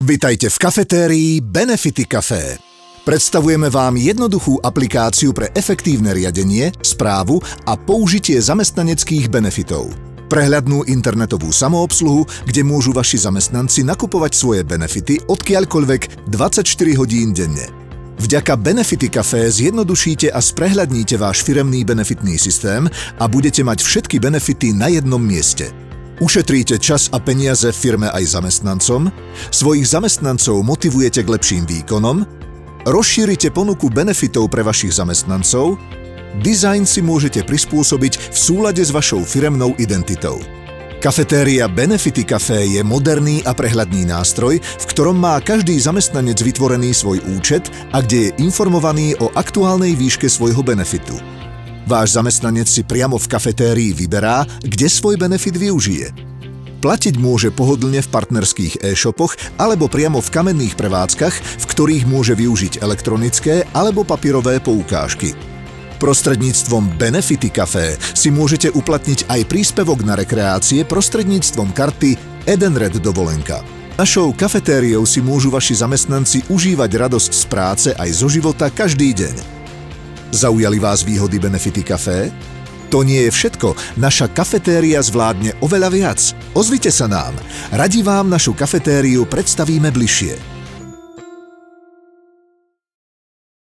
Vitajte v kafetérii Benefity Café. Predstavujeme vám jednoduchú aplikáciu pre efektívne riadenie, správu a použitie zamestnaneckých benefitov. Prehľadnú internetovú samoobsluhu, kde môžu vaši zamestnanci nakupovať svoje benefity odkiaľkoľvek 24 hodín denne. Vďaka Benefity Café zjednodušíte a sprehľadníte váš firemný benefitný systém a budete mať všetky benefity na jednom mieste. Ušetríte čas a peniaze firme aj zamestnancom, svojich zamestnancov motivujete k lepším výkonom, rozšírite ponuku benefitov pre vašich zamestnancov, dizajn si môžete prispôsobiť v súlade s vašou firemnou identitou. Kafetéria Benefity Café je moderný a prehľadný nástroj, v ktorom má každý zamestnanec vytvorený svoj účet a kde je informovaný o aktuálnej výške svojho benefitu. Váš zamestnanec si priamo v kafetérii vyberá, kde svoj benefit využije. Platiť môže pohodlne v partnerských e-shopoch alebo priamo v kamenných prevádzkach, v ktorých môže využiť elektronické alebo papierové poukážky. Prostredníctvom Benefity Café si môžete uplatniť aj príspevok na rekreácie prostredníctvom karty Edenred dovolenka. Našou kafetériou si môžu vaši zamestnanci užívať radosť z práce aj zo života každý deň. Zaujali vás výhody Benefity Café? To nie je všetko, naša kafetéria zvládne oveľa viac. Ozvite sa nám, radi vám našu kafetériu predstavíme bližšie.